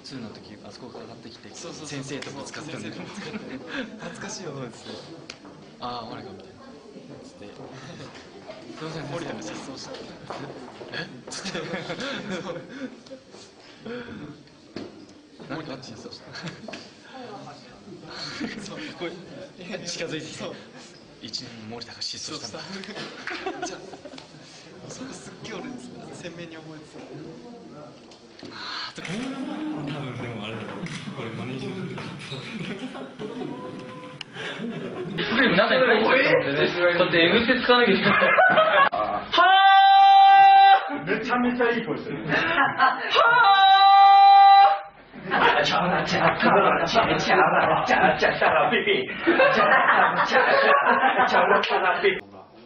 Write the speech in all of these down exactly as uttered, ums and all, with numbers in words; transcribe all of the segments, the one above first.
ツーの時あそこから上がってきて先生とぶつかったんだよ。 懐かしいよね。 ああ俺がみたいなつってすいません森田が失踪したえっつって森田が失踪したこれ近づいてきて一年森田が失踪したんだ。 それすっげえ俺鮮明に覚えてた。 ああとか多分でもあれだろこれマネージメントすぐに何だよだって M ステ使わなきゃいけないはーめちゃめちゃいい声してる。 はーチャラチャラチャラチャラチャラチャラチャラピピチャラチャラチャラチャラピピ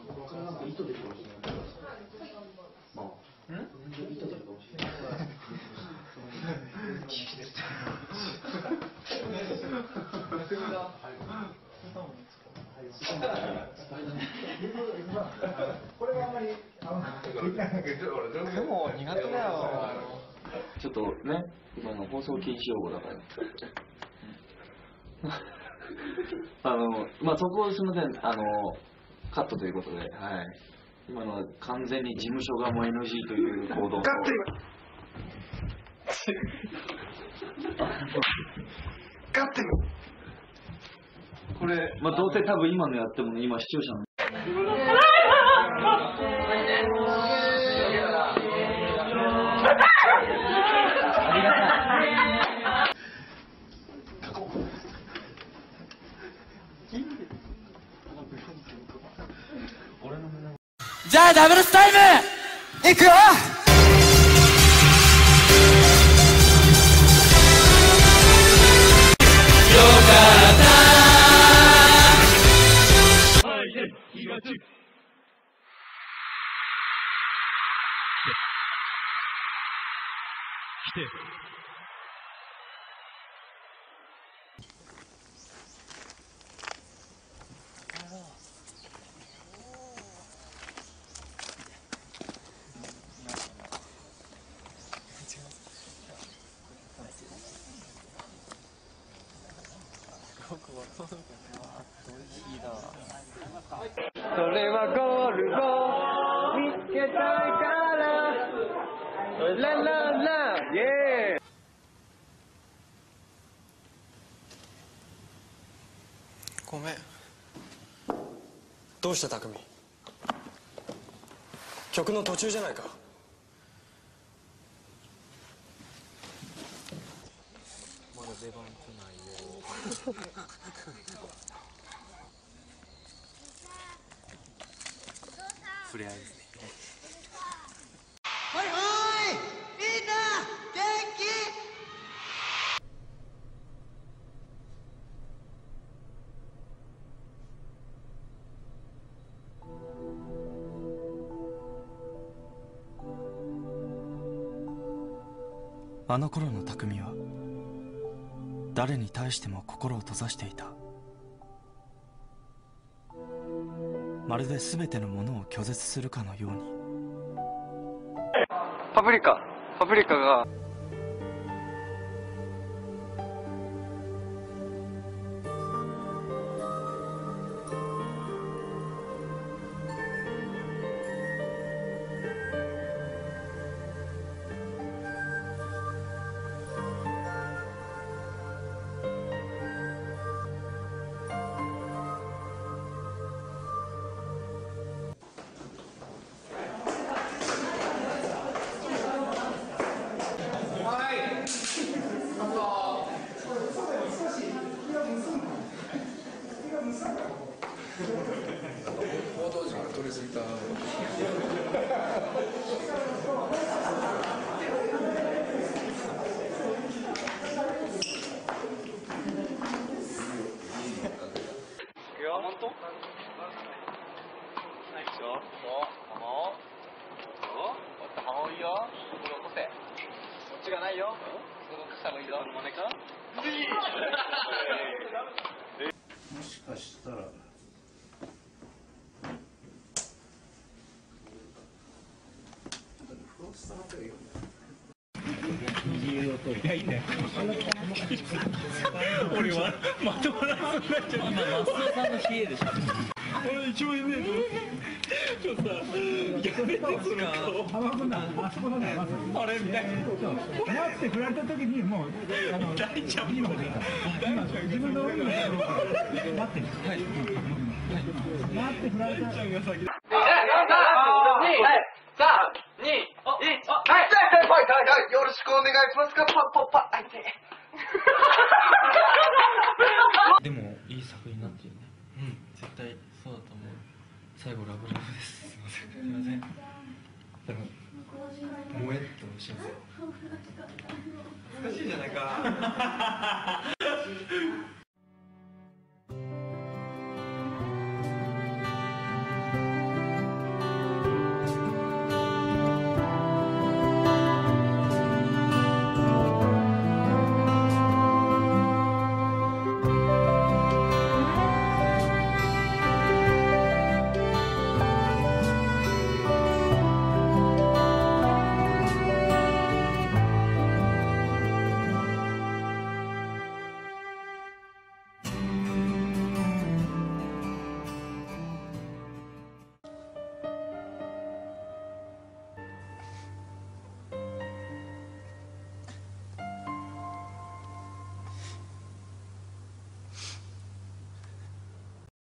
でも苦手だよ。 ちょっとね、今の放送禁止用語だから。あの、まあ、そこすみません、あの、カットということで、はい。今のは完全に事務所がもう エヌジー という行動。カットガッテルこれ、まあ、どうせ多分今のやってもね、今視聴者の。 じゃあダブルスタイムいくよ。 それはゴールを見つけたいからララライエーイ。ごめん。どうした匠。曲の途中じゃないか。まだ出番来ないよ。触れ合いですね。 はいはいみんな元気。 あの頃の匠は誰に対しても心を閉ざしていた。まるで全てのものを拒絶するかのように。 パプリカパプリカが報道陣が取りすぎた。もしかしたらフロストの手がいいよね。 いやいいんだよ俺はまともな人になっちゃう。今マスオさんの冷えでしょ。俺一番いねえと思ってちょっとさやめてその顔あそこだねあれみたいな待って振られた時にもうあの大丈夫今自分の海のところから待って待って振られたちゃんが先ださあ、に、いち、はい、よろしくお願いしますか、パッパッパ、あいて。 でもいい作品になってるね。うん、絶対そうだと思う。最後ラブラブです。すみません。すみません。でも萌えっとしますよ。難しいじゃないか。